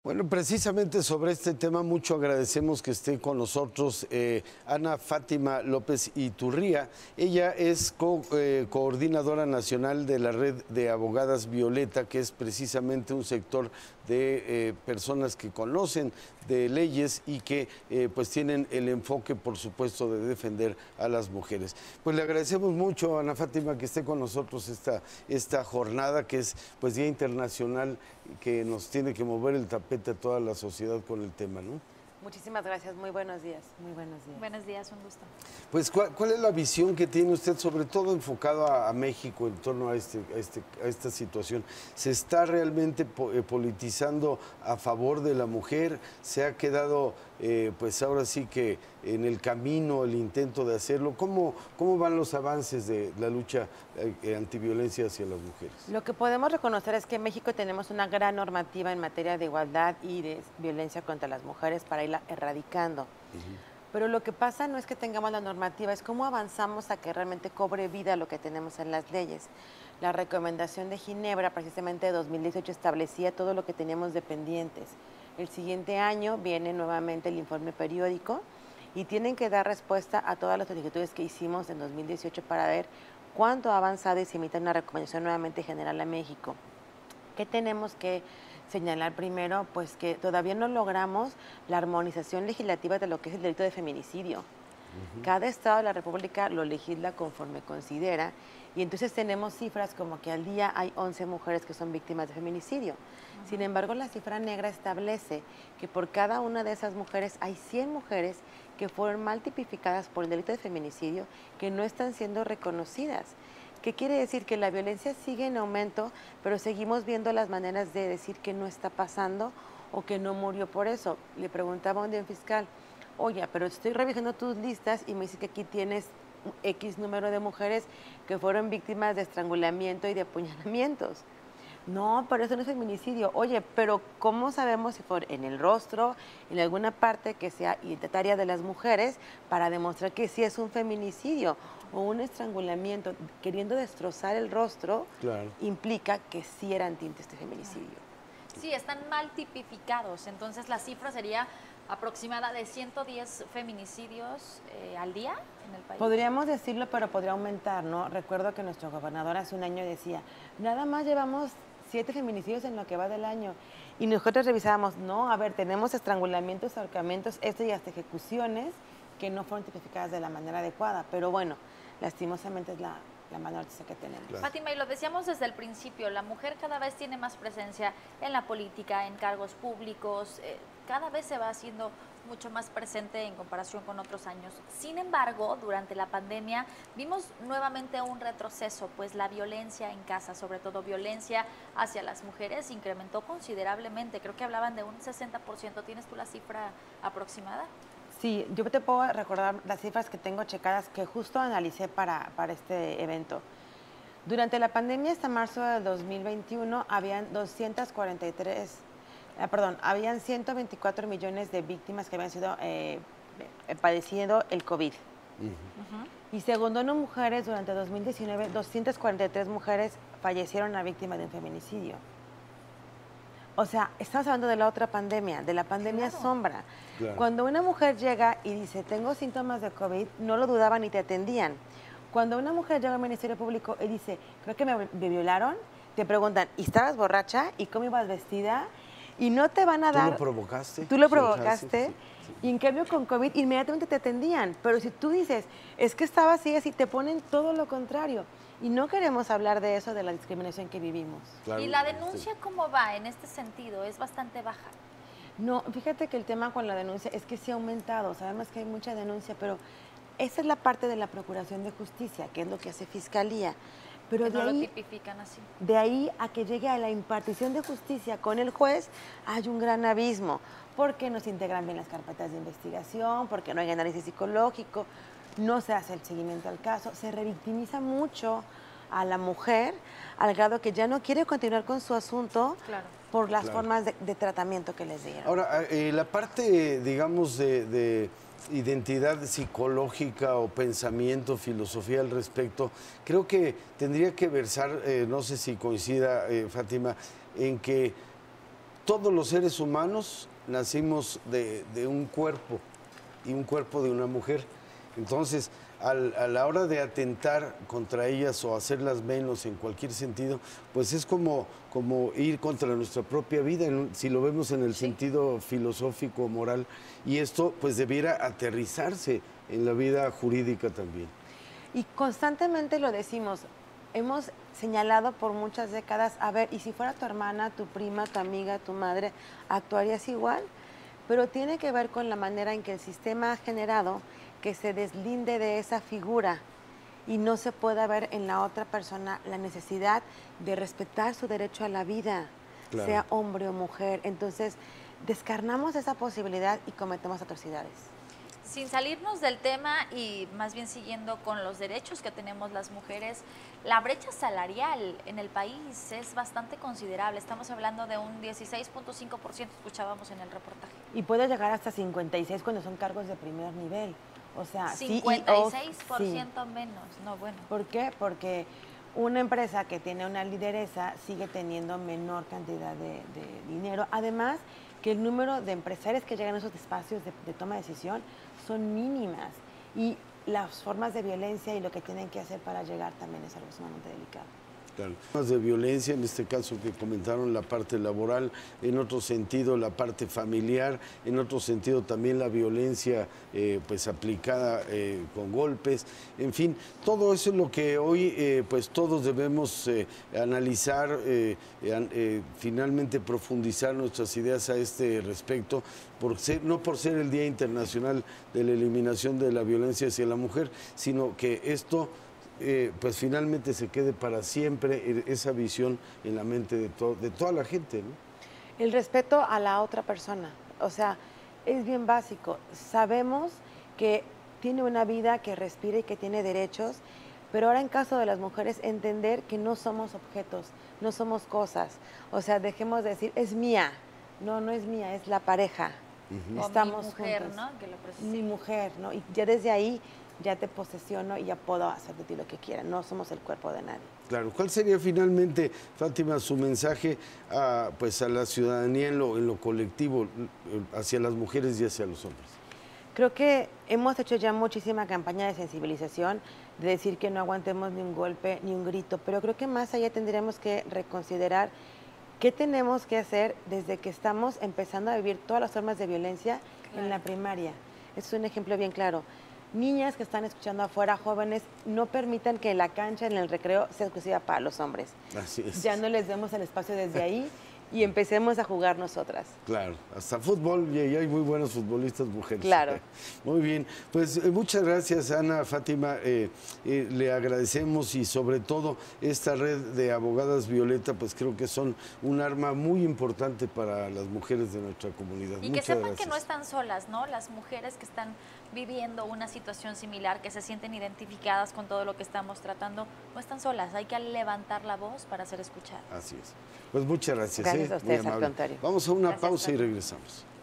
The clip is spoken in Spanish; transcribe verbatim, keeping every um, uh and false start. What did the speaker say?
Bueno, precisamente sobre este tema mucho agradecemos que esté con nosotros eh, Ana Fátima López Iturría. Ella es co eh, coordinadora nacional de la Red de Abogadas Violeta, que es precisamente un sector de eh, personas que conocen de leyes y que eh, pues tienen el enfoque, por supuesto, de defender a las mujeres. Pues le agradecemos mucho a Ana Fátima que esté con nosotros esta, esta jornada, que es pues Día Internacional, que nos tiene que mover el tapete a toda la sociedad con el tema, ¿no? Muchísimas gracias, muy buenos días, muy buenos días. Buenos días, un gusto. Pues, ¿cuál, cuál es la visión que tiene usted, sobre todo enfocado a, a México en torno a, este, a, este, a esta situación? ¿Se está realmente po eh, politizando a favor de la mujer? ¿Se ha quedado, eh, pues ahora sí que en el camino el intento de hacerlo? ¿Cómo, cómo van los avances de la lucha eh, antiviolencia hacia las mujeres? Lo que podemos reconocer es que en México tenemos una gran normativa en materia de igualdad y de violencia contra las mujeres para irla erradicando. Uh-huh. Pero lo que pasa no es que tengamos la normativa, es cómo avanzamos a que realmente cobre vida lo que tenemos en las leyes. La recomendación de Ginebra, precisamente de dos mil dieciocho, establecía todo lo que teníamos de pendientes. El siguiente año viene nuevamente el informe periódico y tienen que dar respuesta a todas las solicitudes que hicimos en dos mil dieciocho para ver cuánto ha avanzado y se emite una recomendación nuevamente general a México. ¿Qué tenemos que señalar primero? Pues que todavía no logramos la armonización legislativa de lo que es el delito de feminicidio. Uh-huh. Cada estado de la República lo legisla conforme considera y entonces tenemos cifras como que al día hay once mujeres que son víctimas de feminicidio. Uh-huh. Sin embargo, la cifra negra establece que por cada una de esas mujeres hay cien mujeres que fueron mal tipificadas por el delito de feminicidio que no están siendo reconocidas. ¿Qué quiere decir? Que la violencia sigue en aumento, pero seguimos viendo las maneras de decir que no está pasando o que no murió por eso. Le preguntaba a un fiscal, oye, pero estoy revisando tus listas y me dice que aquí tienes X número de mujeres que fueron víctimas de estrangulamiento y de apuñalamientos. No, pero eso no es feminicidio. Oye, pero ¿cómo sabemos si fue en el rostro, en alguna parte que sea identitaria de las mujeres para demostrar que sí es un feminicidio o un estrangulamiento? Queriendo destrozar el rostro, claro, implica que sí eran tintes de feminicidio. Sí, están mal tipificados. Entonces la cifra sería aproximada de ciento diez feminicidios eh, al día en el país. Podríamos decirlo, pero podría aumentar, ¿no? Recuerdo que nuestro gobernador hace un año decía, nada más llevamos siete feminicidios en lo que va del año. Y nosotros revisábamos, no, a ver, tenemos estrangulamientos, ahorcamientos, esto y hasta ejecuciones que no fueron tipificadas de la manera adecuada. Pero bueno, lastimosamente es la, la mala noticia que tenemos. Claro. Fátima, y lo decíamos desde el principio, la mujer cada vez tiene más presencia en la política, en cargos públicos, eh, cada vez se va haciendo mucho más presente en comparación con otros años. Sin embargo, durante la pandemia vimos nuevamente un retroceso, pues la violencia en casa, sobre todo violencia hacia las mujeres, incrementó considerablemente. Creo que hablaban de un sesenta por ciento. ¿Tienes tú la cifra aproximada? Sí, yo te puedo recordar las cifras que tengo checadas que justo analicé para, para este evento. Durante la pandemia, hasta marzo de dos mil veintiuno, habían doscientos cuarenta y tres... Ah, perdón, habían ciento veinticuatro millones de víctimas que habían sido eh, padeciendo el COVID. Uh-huh. Uh-huh. Y según ONU Mujeres, durante dos mil diecinueve, doscientas cuarenta y tres mujeres fallecieron a víctima de un feminicidio. O sea, estamos hablando de la otra pandemia, de la pandemia claro. sombra. Claro. Cuando una mujer llega y dice, tengo síntomas de COVID, no lo dudaban ni te atendían. Cuando una mujer llega al Ministerio Público y dice, creo que me, me violaron, te preguntan, ¿y estabas borracha? ¿Y cómo ibas vestida? Y no te van a dar... ¿Tú lo provocaste? Tú lo provocaste. Sí, sí, sí. Y en cambio con COVID inmediatamente te atendían. Pero si tú dices, es que estaba así, así, te ponen todo lo contrario. Y no queremos hablar de eso, de la discriminación que vivimos. Claro, ¿y la denuncia sí. cómo va en este sentido? ¿Es bastante baja? No, fíjate que el tema con la denuncia es que sí ha aumentado. Sabemos que hay mucha denuncia, pero esa es la parte de la Procuración de Justicia, que es lo que hace Fiscalía. Pero que de no ahí, lo tipifican así. De ahí a que llegue a la impartición de justicia con el juez, hay un gran abismo, porque no se integran bien las carpetas de investigación, porque no hay análisis psicológico, no se hace el seguimiento al caso, se revictimiza mucho a la mujer, al grado que ya no quiere continuar con su asunto claro. por las claro. formas de, de tratamiento que les dieron. Ahora, eh, la parte, digamos, de... de... identidad psicológica o pensamiento, filosofía al respecto, creo que tendría que versar, eh, no sé si coincida, eh, Fátima, en que todos los seres humanos nacimos de, de un cuerpo y un cuerpo de una mujer. Entonces, al, a la hora de atentar contra ellas o hacerlas menos en cualquier sentido, pues es como, como ir contra nuestra propia vida, en, si lo vemos en el sí. sentido filosófico, moral, y esto pues debiera aterrizarse en la vida jurídica también. Y constantemente lo decimos, hemos señalado por muchas décadas, a ver, y si fuera tu hermana, tu prima, tu amiga, tu madre, ¿actuarías igual? Pero tiene que ver con la manera en que el sistema ha generado que se deslinde de esa figura y no se pueda ver en la otra persona la necesidad de respetar su derecho a la vida, claro. sea hombre o mujer. Entonces, descarnamos esa posibilidad y cometemos atrocidades. Sin salirnos del tema y más bien siguiendo con los derechos que tenemos las mujeres, la brecha salarial en el país es bastante considerable. Estamos hablando de un dieciséis punto cinco por ciento, escuchábamos en el reportaje. Y puede llegar hasta cincuenta y seis por ciento cuando son cargos de primer nivel. O sea, cincuenta y seis por ciento sí. menos. No, bueno. ¿Por qué? Porque una empresa que tiene una lideresa sigue teniendo menor cantidad de, de dinero. Además, que el número de empresarios que llegan a esos espacios de, de toma de decisión son mínimas y las formas de violencia y lo que tienen que hacer para llegar también es algo sumamente delicado. Claro. Formas de violencia, en este caso que comentaron, la parte laboral, en otro sentido la parte familiar, en otro sentido también la violencia eh, pues aplicada eh, con golpes, en fin, todo eso es lo que hoy eh, pues todos debemos eh, analizar, eh, eh, finalmente profundizar nuestras ideas a este respecto, por ser, no por ser el Día Internacional de la Eliminación de la Violencia hacia la Mujer, sino que esto Eh, pues finalmente se quede para siempre esa visión en la mente de, to de toda la gente, ¿no? El respeto a la otra persona, o sea, es bien básico. Sabemos que tiene una vida, que respira y que tiene derechos, pero ahora en caso de las mujeres entender que no somos objetos, no somos cosas. O sea, dejemos de decir, es mía. No, no es mía, es la pareja. Uh-huh. Estamos o mi mujer, juntos. ¿No? Que lo mi mujer, ¿no? Y ya desde ahí ya te posesiono y ya puedo hacer de ti lo que quiera. No somos el cuerpo de nadie. Claro. ¿Cuál sería finalmente, Fátima, su mensaje a, pues, a la ciudadanía en lo, en lo colectivo, hacia las mujeres y hacia los hombres? Creo que hemos hecho ya muchísima campaña de sensibilización, de decir que no aguantemos ni un golpe, ni un grito, pero creo que más allá tendríamos que reconsiderar qué tenemos que hacer desde que estamos empezando a vivir todas las formas de violencia claro. en la primaria. Es un ejemplo bien claro. Niñas que están escuchando afuera, jóvenes, no permitan que la cancha en el recreo sea exclusiva para los hombres. Así es. Ya no les demos el espacio desde ahí y empecemos a jugar nosotras. Claro, hasta fútbol, y hay muy buenos futbolistas mujeres. Claro. Muy bien, pues eh, muchas gracias, Ana, Fátima, eh, eh, le agradecemos y sobre todo esta red de abogadas Violeta, pues creo que son un arma muy importante para las mujeres de nuestra comunidad. Y muchas que sepan gracias. Que no están solas, ¿no? Las mujeres que están viviendo una situación similar, que se sienten identificadas con todo lo que estamos tratando, no están solas, hay que levantar la voz para ser escuchadas. Así es. Pues muchas gracias. Gracias ¿eh? a ustedes, al contrario. Vamos a una Gracias, pausa Fátima. y regresamos.